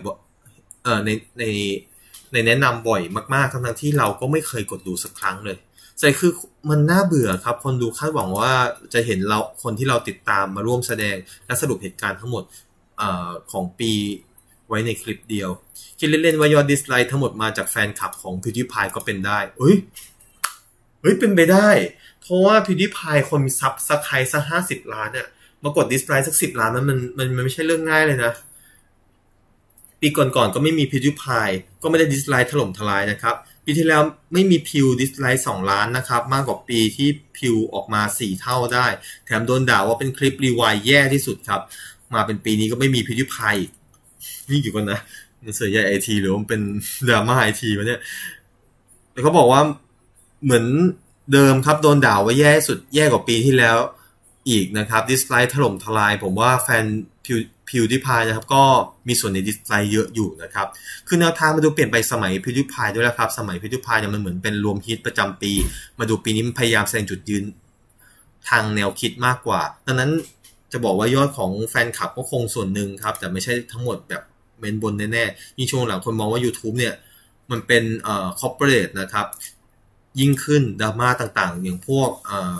ในแนะนำบ่อยมากๆทั้งที่เราก็ไม่เคยกดดูสักครั้งเลยแต่คือมันน่าเบื่อครับคนดูคาดหวังว่าจะเห็นเราคนที่เราติดตามมาร่วมแสดงและสรุปเหตุการณ์ทั้งหมดของปีไว้ในคลิปเดียวคิดเล่นๆว่ายอดดิสไลค์ทั้งหมดมาจากแฟนคลับของ PewDiePie ก็เป็นได้เฮ้ยเป็นไปได้เพราะว่า PewDiePie คนมีซับสักใครสัก50 ล้านเนี่ยมากดดิสไลค์สัก10 ล้านมันไม่ใช่เรื่องง่ายเลยนะปีก่อนๆก็ไม่มี PewDiePie ก็ไม่ได้ดิสไลค์ถล่มทลายนะครับปีที่แล้วไม่มีพิวดิสไลค์2 ล้านนะครับมากกว่าปีที่พิวออกมา4 เท่าได้แถมโดนด่าว่าเป็นคลิปรีไวด์แย่ที่สุดครับมาเป็นปีนี้ก็ไม่มี PewDiePie นี่กี่คนนะมันเสือใหญ่ไอทีหรือมันเป็นดราม่าไอทีวะเนี่ยแต่เขาบอกว่าเหมือนเดิมครับโดนด่าว่าแย่สุดแย่กว่าปีที่แล้วอีกนะครับดิสไลค์ถล่มทลายผมว่าแฟนPewDiePie นะครับก็มีส่วนในดิสไลค์เยอะอยู่นะครับคือแนวทางมาดูเปลี่ยนไปสมัย PewDiePie ด้วยแล้วครับสมัย PewDiePie เนี่ยมันเหมือนเป็นรวมฮิตประจำปีมาดูปีนี้มันพยายามแสดงจุดยืนทางแนวคิดมากกว่าดังนั้นจะบอกว่ายอดของแฟนคลับก็คงส่วนหนึ่งครับแต่ไม่ใช่ทั้งหมดแบบเมนบนแน่ๆยิ่งช่วงหลังคนมองว่า YouTube เนี่ยมันเป็นcorporate นะครับยิ่งขึ้นดราม่าต่างๆอย่างพวก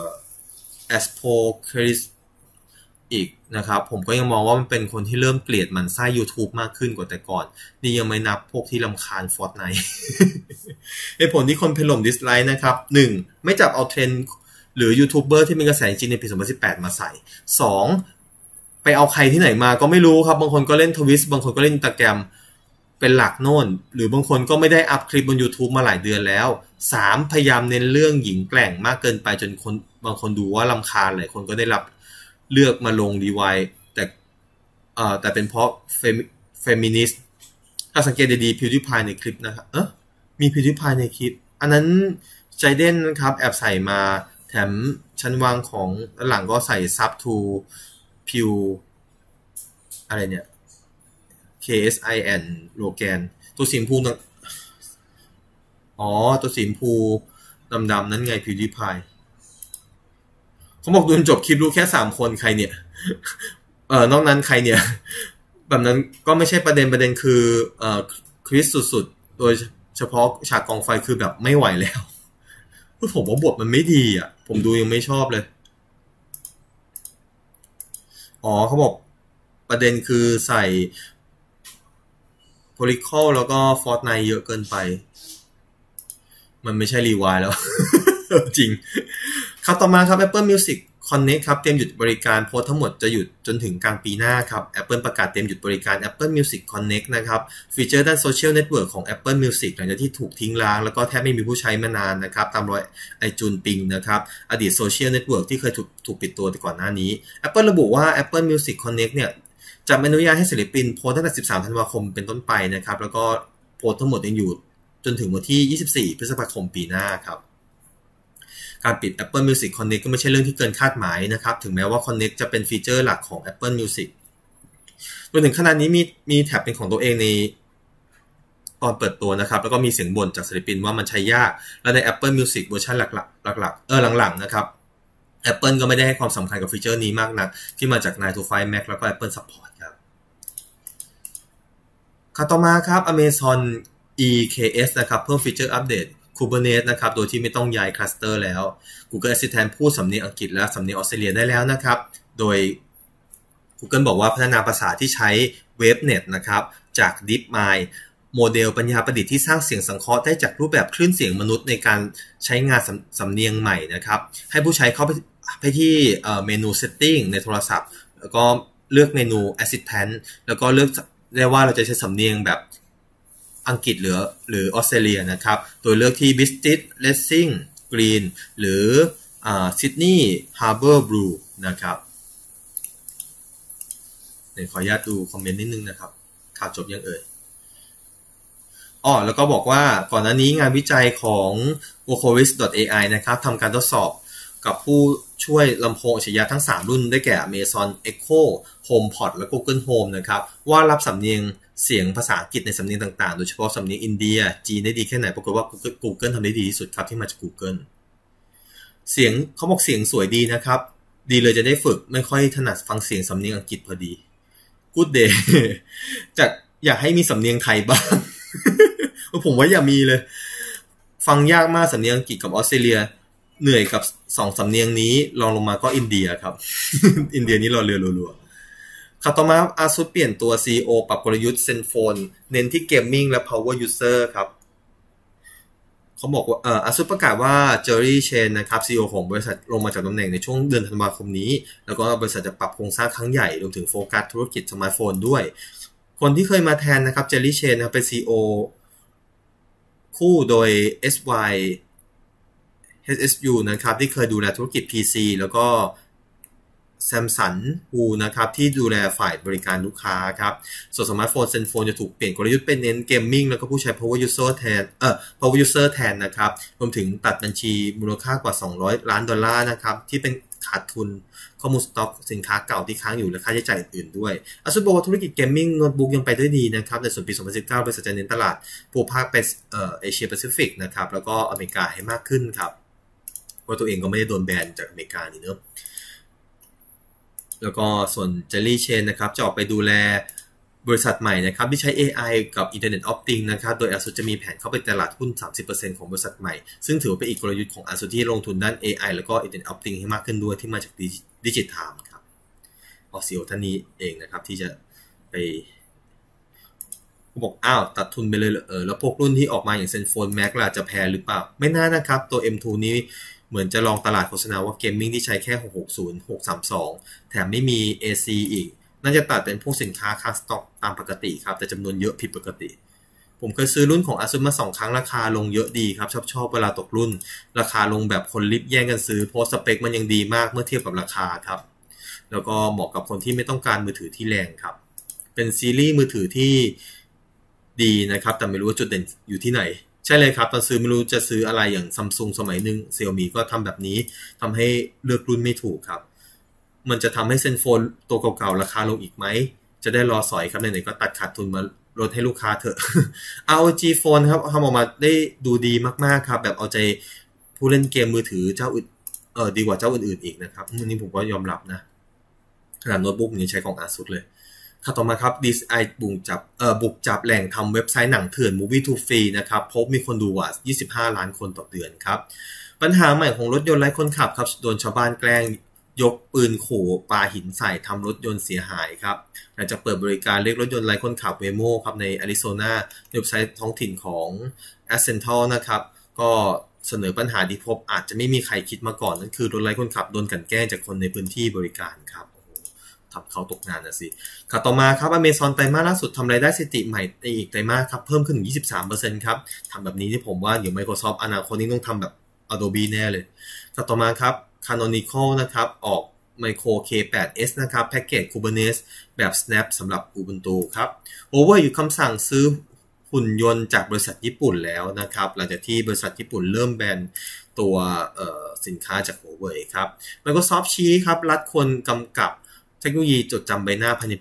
Aspoอีกนะครับผมก็ยังมองว่ามันเป็นคนที่เริ่มเกลียดหมั่นไส้ YouTube มากขึ้นกว่าแต่ก่อนนี่ยังไม่นับพวกที่รำคาญ Fortnite เหตุผลที่คนเพล่มดิสไลค์นะครับ 1. ไม่จับเอาเทรนด์หรือยูทูบเบอร์ที่มีกระแสจริงในปี 2018 มาใส่ 2. ไปเอาใครที่ไหนมาก็ไม่รู้ครับบางคนก็เล่น Twitch บางคนก็เล่น Instagram เป็นหลักโน่นหรือบางคนก็ไม่ได้อัพคลิปบน YouTube มาหลายเดือนแล้ว 3. พยายามเน้นเรื่องหญิงแกร่งมากเกินไปจนคนบางคนดูว่ารำคาญหลายคนก็ได้รับเลือกมาลงรีไวด์แต่เป็นเพราะเฟมินิสต์ถ้าสังเกตดีๆ PewDiePie ในคลิปนะครับมี PewDiePie ในคลิปอันนั้นใจเด่นครับแอบใส่มาแถมชั้นวางของหลังก็ใส่ซับทูพิวอะไรเนี่ย KSIN โลแกนตัวสีชมพูตัวสีชมพูดำๆนั้นไง PewDiePieเขาบอกดูจนจบคลิปรู้แค่3 คนใครเนี่ยนอกนั้นใครเนี่ยแบบนั้นก็ไม่ใช่ประเด็นคือคริสสุดๆโดยเฉพาะฉากกองไฟคือแบบไม่ไหวแล้วผมว่าบทมันไม่ดีอ่ะผมดูยังไม่ชอบเลยเขาบอกประเด็นคือใส่ political แล้วก็ Fortnite เยอะเกินไปมันไม่ใช่รีไวด์แล้ว จริงครับต่อมาครับ Apple Music Connect ครับเตรียมหยุดบริการโพสทั้งหมดจะหยุดจนถึงกลางปีหน้าครับ Apple ประกาศเตรียมหยุดบริการ Apple Music Connect นะครับฟีเจอร์ด้านโซเชียลเน็ตเวิร์กของ Apple Music หลังจากที่ถูกทิ้งร้างแล้วก็แทบไม่มีผู้ใช้มานานนะครับตามรอยiTunes Ping นะครับอดีตโซเชียลเน็ตเวิร์กที่เคยถูกปิดตัวก่อนหน้านี้ Apple ระบุว่า Apple Music Connect เนี่ยจะไม่อนุญาตให้ศิลปินโพสตั้งแต่13 ธันวาคมเป็นต้นไปนะครับแล้วก็โพสทั้งหมดยังอยู่จนถึงวันที่24 พฤษภาคมปีหน้าครับการปิด Apple Music Connect ก็ไม่ใช่เรื่องที่เกินคาดหมายนะครับถึงแม้ว่า Connect จะเป็นฟีเจอร์หลักของ Apple Music จนถึงขนาดนี้มีแท็บเป็นของตัวเองในตอนเปิดตัวนะครับแล้วก็มีเสียงบ่นจากศิลปินว่ามันใช้ยากและใน Apple Music เวอร์ชันหลักหลังๆนะครับ Apple ก็ไม่ได้ให้ความสำคัญกับฟีเจอร์นี้มากนักที่มาจาก 9 to 5 Mac แล้วก็ Apple Support ครับต่อมาครับ Amazon EKS นะครับเพิ่มฟีเจอร์อัปเดตKubernetes นะครับโดยที่ไม่ต้องย้ายคลัสเตอร์แล้ว Google Assistant พูดสำเนียงอังกฤษและสำเนียงออสเตรเลียได้แล้วนะครับโดย Google บอกว่าพัฒนาภาษาที่ใช้ WebNet นะครับจาก DeepMind โมเดลปัญญาประดิษฐ์ที่สร้างเสียงสังเคราะห์ได้จากรูปแบบคลื่นเสียงมนุษย์ในการใช้งานสำเนียงใหม่นะครับให้ผู้ใช้เข้าไปที่เมนู Setting ในโทรศัพท์แล้วก็เลือกเมนู Assistant แล้วก็เลือกได้ว่าเราจะใช้สำเนียงแบบอังกฤษหรือออสเตรเลียนะครับตัวเลือกที่ British Racing Green หรือSydney Harbour Blue นะครับเดี๋ยวขออนุญาตดูคอมเมนต์นิดนึงนะครับข่าวจบยังเอ่ยแล้วก็บอกว่าก่อนหน้านี้งานวิจัยของ vocalist.ai นะครับทำการทดสอบกับผู้ช่วยลำโพงอัจฉริยะทั้ง3รุ่นได้แก่ Amazon Echo HomePod และ Google Home นะครับว่ารับสำเนียงเสียงภาษาอังกฤษในสำเนียงต่างๆโดยเฉพาะสำเนียงอินเดียจีนได้ดีแค่ไหนปรากฏว่า Google ทำได้ดีที่สุดครับที่มาจาก Google เสียงเขาบอกเสียงสวยดีนะครับดีเลยจะได้ฝึกไม่ค่อยถนัดฟังเสียงสำเนียงอังกฤษพอดี Good day จากอยากให้มีสำเนียงไทยบ้าง ผมว่าอย่ามีเลยฟังยากมากสำเนียงอังกฤษกับออสเตรเลียเหนื่อยกับ2สำเนียงนี้ลองลงมาก็อินเดียครับ อินเดียนี่รอเรือรัวๆต่อมา ASUS เปลี่ยนตัว CEO ปรับกลยุทธ์ Zenfone เน้นที่ Gaming และ Power User ครับเขาบอกว่าASUS ประกาศว่า Jerry Chen นะครับ CEO ของบริษัทลงมาจากตำแหน่งในช่วงเดือนธันวาคมนี้แล้วก็บริษัทจะปรับโครงสร้างครั้งใหญ่รวมถึงโฟกัสธุรกิจสมาร์ทโฟนด้วยคนที่เคยมาแทนนะครับ Jerry Chen นะครับเป็น CEO คู่โดย SY HSU นะครับที่เคยดูแลธุรกิจ PC แล้วก็ Samsung Wu นะครับที่ดูแลฝ่ายบริการลูกค้าครับส่วนสมาร์ทโฟน Zenfone จะถูกเปลี่ยนกลยุทธ์เป็นเน้นเกมมิ่งแล้วก็ผู้ใช้ Power User แทนPower User แทนนะครับรวมถึงตัดบัญชีมูลค่ากว่า$200 ล้านนะครับที่เป็นขาดทุนข้อมูลสต็อกสินค้าเก่าที่ค้างอยู่และค่าใช้จ่ายอื่นๆด้วยASUSบอกว่าธุรกิจเกมมิ่งโน้ตบุ๊กยังไปได้ดีนะครับในส่วนปี 2019 บริษัทจะเน้นตลาดภูมิภาคเอเชียแปซิฟิกนะครับแล้วก็อเมริกาให้มากขึ้นครับว่าตัวเองก็ไม่ได้โดนแบนจากอเมริกานี่เนอะแล้วก็ส่วน Jerry Chen นะครับจะออกไปดูแลบริษัทใหม่นะครับที่ใช้ AI กับ Internet of Things นะครับโดย ASUS จะมีแผนเข้าไปตลาดหุ้น 30% ของบริษัทใหม่ซึ่งถือว่าเป็นอีกกลยุทธ์ของ ASUS ที่ลงทุนด้าน AI แล้วก็ Internet of Things ให้มากขึ้นด้วยที่มาจากดิจิทัลครับCEO ท่านนี้เองนะครับที่จะไปบอกตัดทุนไปเลยแล้วพวกรุ่นที่ออกมาอย่าง Zenfone Max ล่ะจะแพ้หรือเปล่าไม่น่านะครับตัว M2 นี้เหมือนจะลองตลาดโฆษณาว่าเกมมิ่งที่ใช้แค่660 632แถมไม่มี AC อีกน่าจะตัดเป็นพวกสินค้าค้างสต็อกตามปกติครับแต่จำนวนเยอะผิดปกติผมเคยซื้อรุ่นของ ASUS มา2ครั้งราคาลงเยอะดีครับชอบเวลาตกรุ่นราคาลงแบบคนรีบแย่งกันซื้อเพราะสเปคมันยังดีมากเมื่อเทียบกับราคาครับแล้วก็เหมาะกับคนที่ไม่ต้องการมือถือที่แรงครับเป็นซีรีส์มือถือที่ดีนะครับแต่ไม่รู้ว่าจุดเด่นอยู่ที่ไหนใช่เลยครับตอนซื้อไม่รู้จะซื้ออะไรอย่าง Samsung สมัยนึง Xiaomi ก็ทำแบบนี้ทำให้เลือกรุ่นไม่ถูกครับมันจะทำให้ Zenfone ตัวเก่าๆราคาลงอีกไหมจะได้รอสอยครับไหนๆก็ตัดขาดทุนมาลดให้ลูกค้าเถอะ ROG Phone ครับทำออกมาได้ดูดีมากๆครับแบบเอาใจผู้เล่นเกมมือถือเจ้าอื่นดีกว่าเจ้าอื่นๆอีกนะครับอันนี้ผมก็ยอมรับนะขนาดโน้ตบุ๊กนี้ใช้ของ ASUS เลยต่อมาครับ DSi บุกจับแหล่งทำเว็บไซต์หนังเถื่อน Movie to Free นะครับพบมีคนดูกว่า25 ล้านคนต่อเดือนครับปัญหาใหม่ของรถยนต์ไร้คนขับครับโดนชาวบ้านแกล้งยกปืนขู่ปาหินใส่ทำรถยนต์เสียหายครับหลังจากเปิดบริการเรียกรถยนต์ไร้คนขับ Waymo ครับในแอริโซนาเว็บไซต์ท้องถิ่นของ Accenture นะครับก็เสนอปัญหาที่พบอาจจะไม่มีใครคิดมาก่อนนั่นคือรถไร้คนขับโดนกลั่นแกล้งจากคนในพื้นที่บริการครับทำเขาตกงานนะสิต่อมาครับ Amazon ไตรมาสล่าสุดทำรายได้สถิติใหม่ในอีกไตรมาสครับเพิ่มขึ้นถึง 23% ครับทำแบบนี้ที่ผมว่าเดี๋ยว Microsoft อนาคตนี้ต้องทำแบบ Adobe แน่เลยต่อมาครับ Canonical นะครับออก Micro K8s นะครับแพ็กเกจ Kubernetes แบบ Snap สำหรับ Ubuntu ครับ Over อยู่คำสั่งซื้อหุ่นยนต์จากบริษัทญี่ปุ่นแล้วนะครับหลังจากที่บริษัทญี่ปุ่นเริ่มแบนตัวสินค้าจาก Huawei ครับ Microsoft ชี้ครับรัฐควรกำกับเทคโนโลยีจดจำใบหน้าภายในปี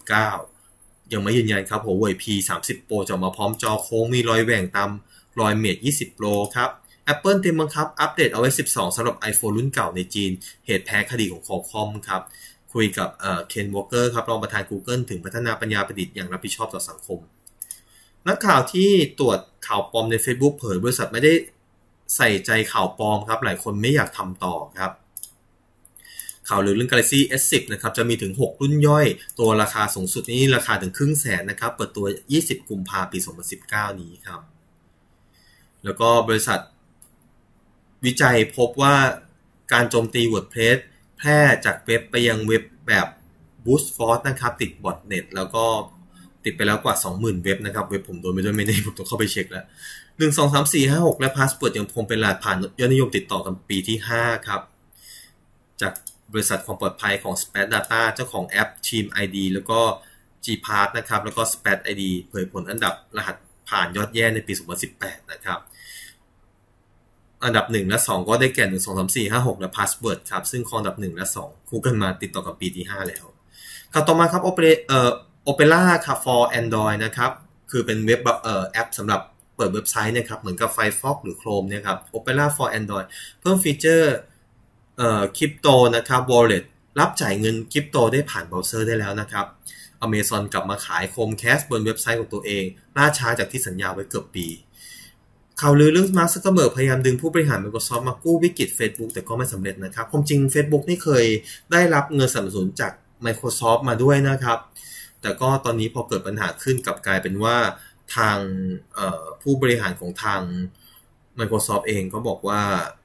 2019 ยังไม่ยืนยันครับ Huawei P30 Pro จะมาพร้อมจอโค้งมีรอยแหว่งตามรอย Mate 20 Pro ครับ Apple เตรียมบังคับอัปเดต iOS 12 สำหรับ iPhone รุ่นเก่าในจีนเหตุแพ้คดีของ Qualcomm ครับคุยกับเคนวอลเกอร์ครับรองประธาน Google ถึงพัฒนาปัญญาประดิษฐ์อย่างรับผิดชอบต่อสังคมนักข่าวที่ตรวจข่าวปลอมใน Facebook เผยบริษัทไม่ได้ใส่ใจข่าวปลอมครับหลายคนไม่อยากทำต่อครับข่าวลือเรื่อง Galaxy S10 นะครับจะมีถึง6รุ่นย่อยตัวราคาสูงสุดนี้ราคาถึง1,500,000นะครับเปิดตัว20 กุมภาพันธ์ปี 2019 นี้ครับแล้วก็บริษัทวิจัยพบว่าการโจมตี WordPress แพร่จากเว็บไปยังเว็บแบบ Brute Force นะครับติดบอทเน็ตแล้วก็ติดไปแล้วกว่า 20,000 เว็บนะครับเว็บผมโดนไปด้วยไม่ได้ผมต้องเข้าไปเช็คแล้ว1 2 3 4 5 6และพาสเวิร์ดยังคงเป็นรหัสผ่านยอดนิยมติดต่อกันปีที่5ครับจากบริษัทความปลอดภัยของ Spat Data เจ้าของแอป Team ID แล้วก็ Gpass นะครับแล้วก็ Spat ID เผยผลอันดับรหัสผ่านยอดแย่ในปี 2018 นะครับอันดับ1และ2ก็ได้แก่1 2 3 4 5 6และ Password ครับซึ่งครองอันดับ1และ2คู่กันมาติดต่อกับปีที่5แล้วครับต่อมาครับOpera ครับ for Android นะครับคือเป็นเว็บแอปสำหรับเปิดเว็บไซต์นะครับเหมือนกับ Firefox หรือ Chrome เนี่ยครับ Opera for Android เพิ่มฟีเจอร์คริปโตนะครับ Wallet รับจ่ายเงินคริปโตได้ผ่านเบราว์เซอร์ได้แล้วนะครับ Amazon กลับมาขาย Chromecast บนเว็บไซต์ของตัวเองล่าช้าจากที่สัญญาไว้เกือบปีข่าวลือเรื่องมาร์ค ซักเคอร์เบิร์กพยายามดึงผู้บริหาร Microsoft มากู้วิกฤต Facebook แต่ก็ไม่สำเร็จนะครับความจริง Facebook นี่เคยได้รับเงินสนับสนุนจาก Microsoft มาด้วยนะครับแต่ก็ตอนนี้พอเกิดปัญหาขึ้นกลับกลายเป็นว่าทางผู้บริหารของทาง Microsoft เองก็บอกว่า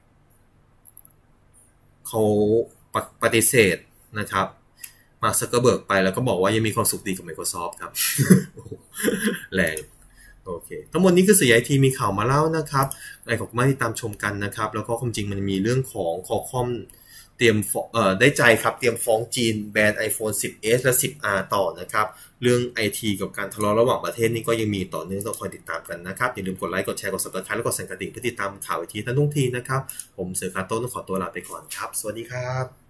เขาปฏิเสธนะครับมาร์ค ซักเคอร์เบิร์กไปแล้วก็บอกว่ายังมีความสุขดีกับ Microsoft ครับ แรงโอเคทั้งหมดนี้คือสื่อไอทีมีข่าวมาเล่านะครับอะไรขอบคุณมากที่ตามชมกันนะครับแล้วก็ความจริงมันมีเรื่องของคอคอมเตรียมได้ใจครับเตรียมฟ้องจีนแบน iPhone 10s และ 10R ต่อนะครับเรื่อง IT กับการทะเลาะระหว่างประเทศนี่ก็ยังมีต่อเนื่องต้องคอยติดตามกันนะครับอย่าลืมกดไลค์กดแชร์กด Subscribe แล้วกดสั่นกระดิ่งเพื่อติดตามข่าวไอทีท่านทุกทีนะครับผมเสือคาโต้ต้องขอตัวลาไปก่อนครับสวัสดีครับ